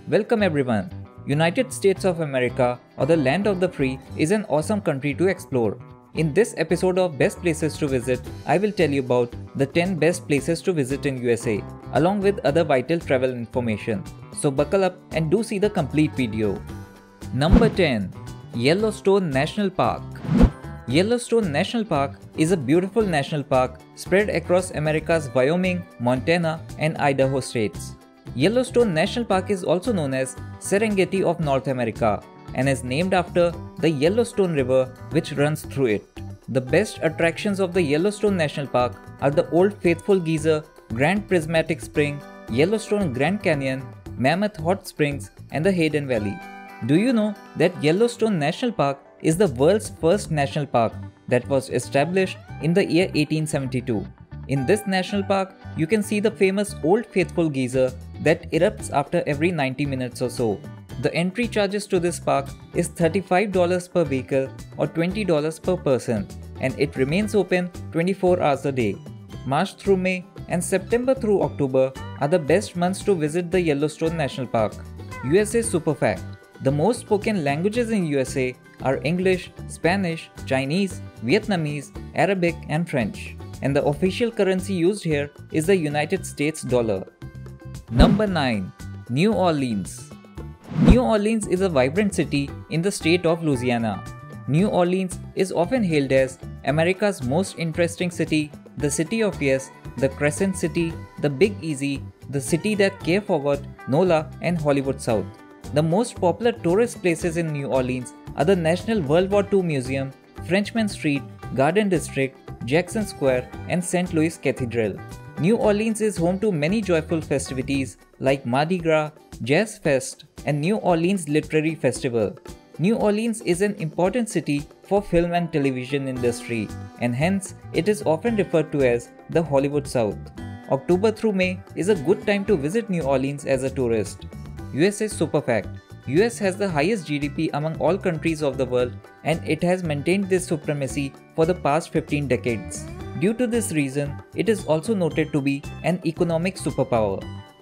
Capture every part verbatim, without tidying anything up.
Welcome everyone. United States of America, or the land of the free, is an awesome country to explore. In this episode of Best Places to Visit, I will tell you about the ten best places to visit in U S A, along with other vital travel information. So buckle up and do see the complete video. Number ten. Yellowstone National Park. Yellowstone National Park is a beautiful national park spread across America's Wyoming, Montana, and Idaho states. Yellowstone National Park is also known as Serengeti of North America and is named after the Yellowstone River which runs through it. The best attractions of the Yellowstone National Park are the Old Faithful Geyser, Grand Prismatic Spring, Yellowstone Grand Canyon, Mammoth Hot Springs, and the Hayden Valley. Do you know that Yellowstone National Park is the world's first national park that was established in the year eighteen seventy-two? In this national park, you can see the famous Old Faithful Geyser that erupts after every ninety minutes or so. The entry charges to this park is thirty-five dollars per vehicle or twenty dollars per person, and it remains open twenty-four hours a day. March through May and September through October are the best months to visit the Yellowstone National Park. U S A Super Fact: the most spoken languages in U S A are English, Spanish, Chinese, Vietnamese, Arabic, and French, and the official currency used here is the United States dollar. Number nine. New Orleans. New Orleans is a vibrant city in the state of Louisiana. New Orleans is often hailed as America's most interesting city, the City of Yes, the Crescent City, the Big Easy, the city that care forward, NOLA, and Hollywood South. The most popular tourist places in New Orleans are the National World War Two Museum, Frenchmen Street, Garden District, Jackson Square, and Saint Louis Cathedral. New Orleans is home to many joyful festivities like Mardi Gras, Jazz Fest, and New Orleans Literary Festival. New Orleans is an important city for film and television industry, and hence it is often referred to as the Hollywood South. October through May is a good time to visit New Orleans as a tourist. U S A Super Fact: U S has the highest G D P among all countries of the world, and it has maintained this supremacy for the past fifteen decades. Due to this reason, it is also noted to be an economic superpower.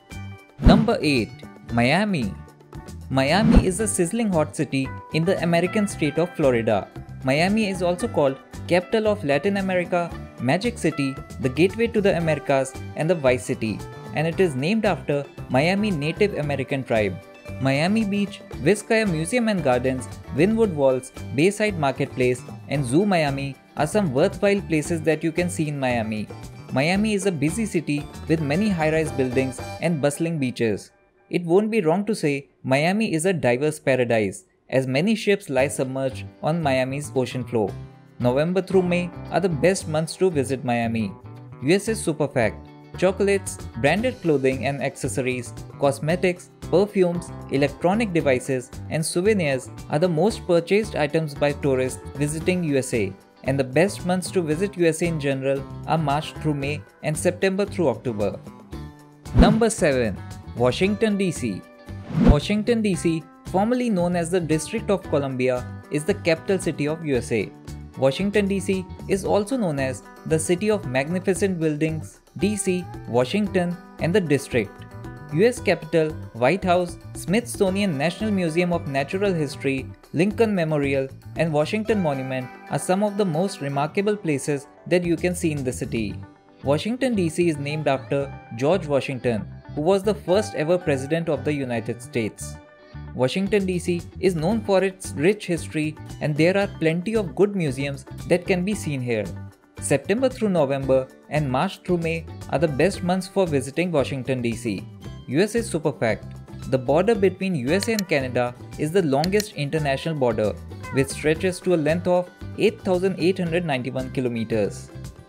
Number eight. Miami. Miami is a sizzling hot city in the American state of Florida. Miami is also called Capital of Latin America, Magic City, the Gateway to the Americas, and the Vice City, and it is named after Miami Native American tribe. Miami Beach, Vizcaya Museum and Gardens, Wynwood Walls, Bayside Marketplace, and Zoo Miami are some worthwhile places that you can see in Miami. Miami is a busy city with many high-rise buildings and bustling beaches. It won't be wrong to say Miami is a diverse paradise, as many ships lie submerged on Miami's ocean floor. November through May are the best months to visit Miami. U S A Super Fact: chocolates, branded clothing and accessories, cosmetics, perfumes, electronic devices, and souvenirs are the most purchased items by tourists visiting U S A, and the best months to visit U S A in general are March through May and September through October. Number seven. Washington D C. Washington D C, formerly known as the District of Columbia, is the capital city of U S A. Washington D C is also known as the City of Magnificent Buildings, D C, Washington, and the District. U S Capitol, White House, Smithsonian National Museum of Natural History, Lincoln Memorial, and Washington Monument are some of the most remarkable places that you can see in the city. Washington D C is named after George Washington, who was the first ever president of the United States. Washington D C is known for its rich history, and there are plenty of good museums that can be seen here. September through November and March through May are the best months for visiting Washington D C. U S A Super Fact: the border between U S A and Canada is the longest international border, which stretches to a length of eight thousand eight hundred ninety-one kilometers.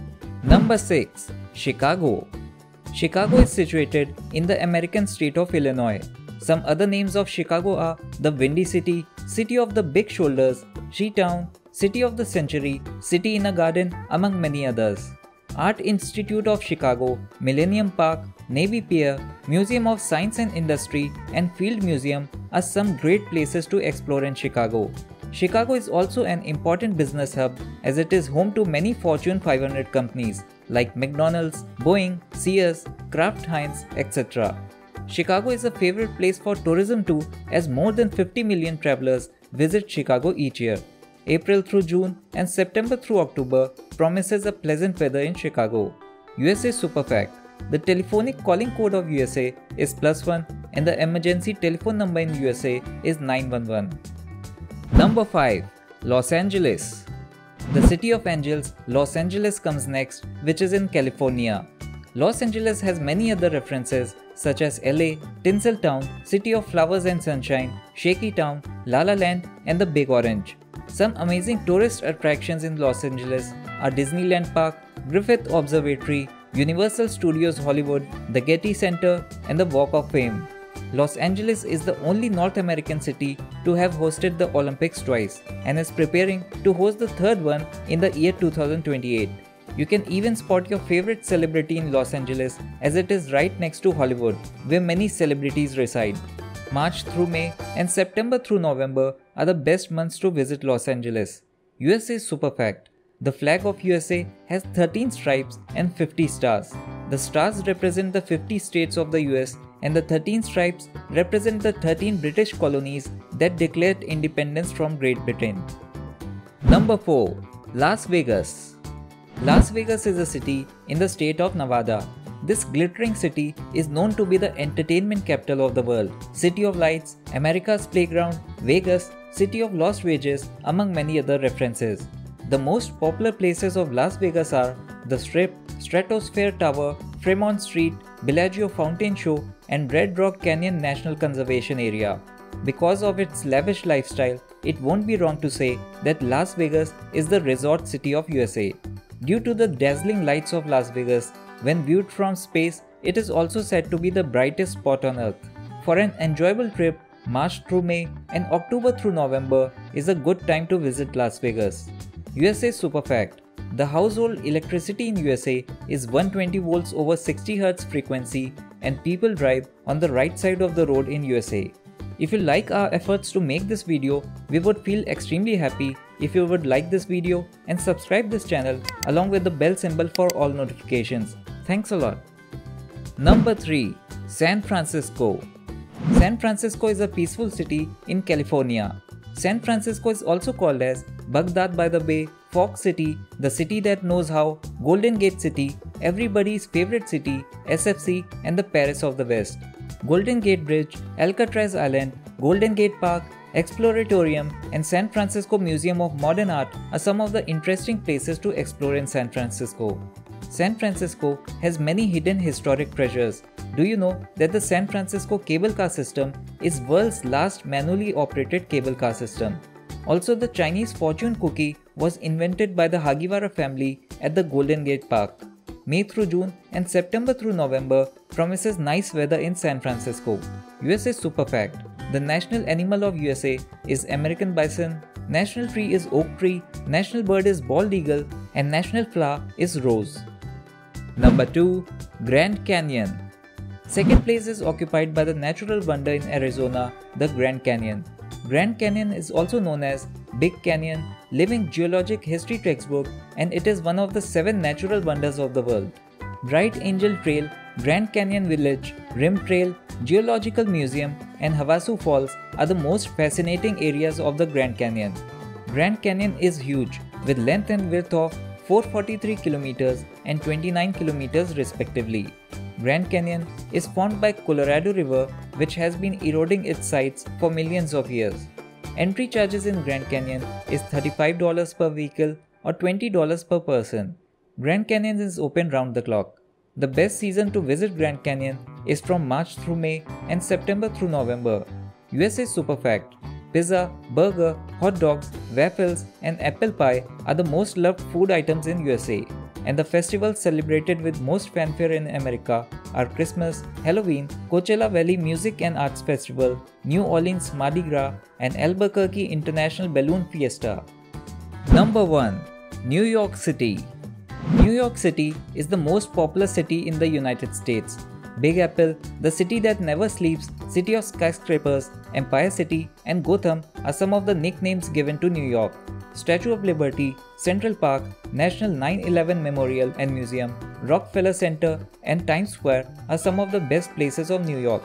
Number six. Chicago. Chicago is situated in the American state of Illinois. Some other names of Chicago are the Windy City, City of the Big Shoulders, Chi-Town, City of the Century, City in a Garden, among many others. Art Institute of Chicago, Millennium Park, Navy Pier, Museum of Science and Industry, and Field Museum are some great places to explore in Chicago. Chicago is also an important business hub as it is home to many Fortune five hundred companies like McDonald's, Boeing, Sears, Kraft Heinz, et cetera. Chicago is a favorite place for tourism too, as more than fifty million travelers visit Chicago each year. April through June and September through October promises a pleasant weather in Chicago. U S A Super Fact: the telephonic calling code of U S A is plus one and the emergency telephone number in U S A is nine one one. Number five. Los Angeles. The city of angels, Los Angeles comes next, which is in California. Los Angeles has many other references such as L A, Tinseltown, City of Flowers and Sunshine, Shaky Town, La La Land and the Big Orange. Some amazing tourist attractions in Los Angeles are Disneyland Park, Griffith Observatory, Universal Studios Hollywood, the Getty Center and the Walk of Fame. Los Angeles is the only North American city to have hosted the Olympics twice and is preparing to host the third one in the year two thousand twenty-eight. You can even spot your favorite celebrity in Los Angeles as it is right next to Hollywood, where many celebrities reside. March through May and September through November are the best months to visit Los Angeles. U S A Super Fact: the flag of U S A has thirteen stripes and fifty stars. The stars represent the fifty states of the U S and the thirteen stripes represent the thirteen British colonies that declared independence from Great Britain. Number four. Las Vegas. Las Vegas is a city in the state of Nevada. This glittering city is known to be the entertainment capital of the world, City of Lights, America's Playground, Vegas, City of Lost Wages, among many other references. The most popular places of Las Vegas are the Strip, Stratosphere Tower, Fremont Street, Bellagio Fountain Show, and Red Rock Canyon National Conservation Area. Because of its lavish lifestyle, it won't be wrong to say that Las Vegas is the resort city of U S A. Due to the dazzling lights of Las Vegas, when viewed from space, it is also said to be the brightest spot on Earth. For an enjoyable trip, March through May and October through November is a good time to visit Las Vegas. U S A Super Fact: the household electricity in U S A is one hundred twenty volts over sixty hertz frequency and people drive on the right side of the road in U S A. If you like our efforts to make this video, we would feel extremely happy if you would like this video and subscribe this channel along with the bell symbol for all notifications. Thanks a lot. Number three. San Francisco. San Francisco is a peaceful city in California. San Francisco is also called as Baghdad by the Bay, Fox City, the city that knows how, Golden Gate City, everybody's favorite city, S F C, and the Paris of the West. Golden Gate Bridge, Alcatraz Island, Golden Gate Park, Exploratorium, and San Francisco Museum of Modern Art are some of the interesting places to explore in San Francisco. San Francisco has many hidden historic treasures. Do you know that the San Francisco cable car system is world's last manually operated cable car system? Also, the Chinese fortune cookie was invented by the Hagiwara family at the Golden Gate Park. May through June and September through November promises nice weather in San Francisco. U S A Super Fact: the national animal of U S A is American bison, national tree is oak tree, national bird is bald eagle, and national flower is rose. Number two. Grand Canyon. Second place is occupied by the natural wonder in Arizona, the Grand Canyon. Grand Canyon is also known as Big Canyon, living geologic history textbook, and it is one of the seven natural wonders of the world. Bright Angel Trail, Grand Canyon Village, Rim Trail, Geological Museum, and Havasu Falls are the most fascinating areas of the Grand Canyon. Grand Canyon is huge, with length and width of four hundred forty-three kilometers and twenty-nine kilometers respectively. Grand Canyon is formed by Colorado River, which has been eroding its sides for millions of years. Entry charges in Grand Canyon is thirty-five dollars per vehicle or twenty dollars per person. Grand Canyon is open round the clock. The best season to visit Grand Canyon is from March through May and September through November. U S A Super Fact: pizza, burger, hot dogs, waffles, and apple pie are the most loved food items in U S A. And the festivals celebrated with most fanfare in America are Christmas, Halloween, Coachella Valley Music and Arts Festival, New Orleans Mardi Gras, and Albuquerque International Balloon Fiesta. Number one. New York City. New York City is the most popular city in the United States. Big Apple, the city that never sleeps, City of Skyscrapers, Empire City, and Gotham are some of the nicknames given to New York. Statue of Liberty, Central Park, National nine eleven Memorial and Museum, Rockefeller Center, and Times Square are some of the best places of New York.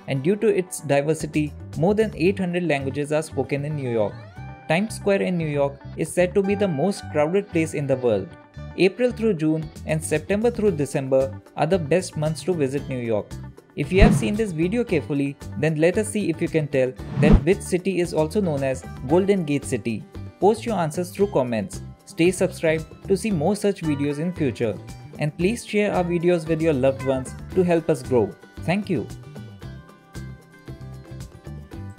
and due to its diversity, more than eight hundred languages are spoken in New York. Times Square in New York is said to be the most crowded place in the world. April through June and September through December are the best months to visit New York. If you have seen this video carefully, then let us see if you can tell that which city is also known as Golden Gate City. Post your answers through comments. Stay subscribed to see more such videos in future. And please share our videos with your loved ones to help us grow. Thank you.